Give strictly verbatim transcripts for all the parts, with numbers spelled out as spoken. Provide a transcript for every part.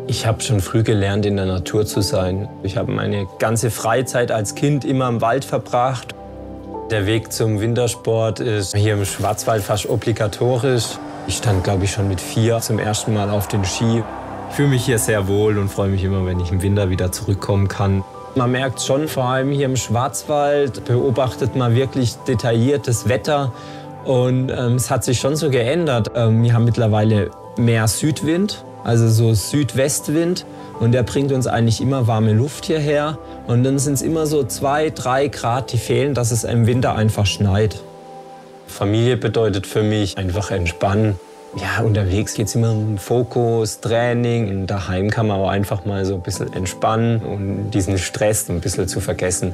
Ich habe schon früh gelernt, in der Natur zu sein. Ich habe meine ganze Freizeit als Kind immer im Wald verbracht. Der Weg zum Wintersport ist hier im Schwarzwald fast obligatorisch. Ich stand, glaube ich, schon mit vier zum ersten Mal auf den Ski. Ich fühle mich hier sehr wohl und freue mich immer, wenn ich im Winter wieder zurückkommen kann. Man merkt schon, vor allem hier im Schwarzwald beobachtet man wirklich detailliert das Wetter. Und ähm, es hat sich schon so geändert. Ähm, wir haben mittlerweile mehr Südwind, also so Südwestwind. Und der bringt uns eigentlich immer warme Luft hierher. Und dann sind es immer so zwei, drei Grad, die fehlen, dass es im Winter einfach schneit. Familie bedeutet für mich einfach entspannen. Ja, unterwegs geht es immer um Fokus, Training. Und daheim kann man auch einfach mal so ein bisschen entspannen und diesen Stress ein bisschen zu vergessen.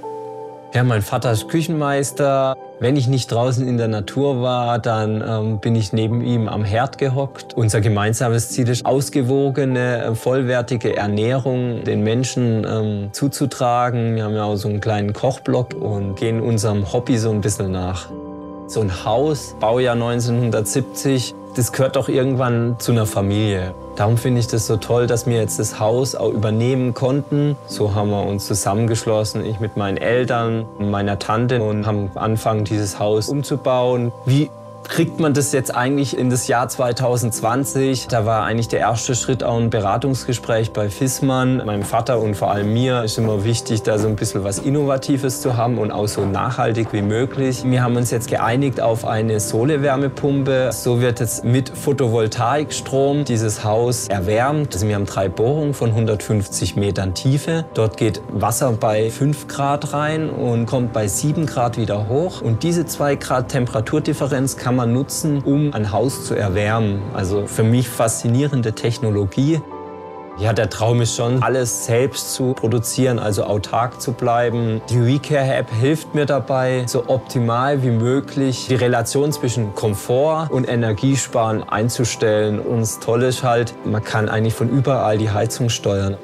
Ja, mein Vater ist Küchenmeister. Wenn ich nicht draußen in der Natur war, dann ähm, bin ich neben ihm am Herd gehockt. Unser gemeinsames Ziel ist, ausgewogene, äh, vollwertige Ernährung den Menschen ähm, zuzutragen. Wir haben ja auch so einen kleinen Kochblock und gehen unserem Hobby so ein bisschen nach. So ein Haus, Baujahr neunzehnhundertsiebzig, das gehört doch irgendwann zu einer Familie. Darum finde ich das so toll, dass wir jetzt das Haus auch übernehmen konnten. So haben wir uns zusammengeschlossen, ich mit meinen Eltern und meiner Tante, und haben angefangen, dieses Haus umzubauen. Wie kriegt man das jetzt eigentlich in das Jahr zweitausendzwanzig? Da war eigentlich der erste Schritt auch ein Beratungsgespräch bei Fissmann. Meinem Vater und vor allem mir ist immer wichtig, da so ein bisschen was Innovatives zu haben und auch so nachhaltig wie möglich. Wir haben uns jetzt geeinigt auf eine Sohle-Wärmepumpe. So wird jetzt mit Photovoltaikstrom dieses Haus erwärmt. Also wir haben drei Bohrungen von hundertfünfzig Metern Tiefe. Dort geht Wasser bei fünf Grad rein und kommt bei sieben Grad wieder hoch. Und diese zwei Grad Temperaturdifferenz kann man nutzen, um ein Haus zu erwärmen. Also für mich faszinierende Technologie. Ja, der Traum ist schon, alles selbst zu produzieren, also autark zu bleiben. Die WeCare-App hilft mir dabei, so optimal wie möglich die Relation zwischen Komfort und Energiesparen einzustellen. Und das Tolle ist halt, man kann eigentlich von überall die Heizung steuern.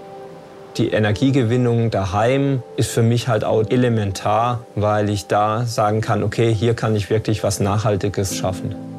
Die Energiegewinnung daheim ist für mich halt auch elementar, weil ich da sagen kann, okay, hier kann ich wirklich was Nachhaltiges schaffen.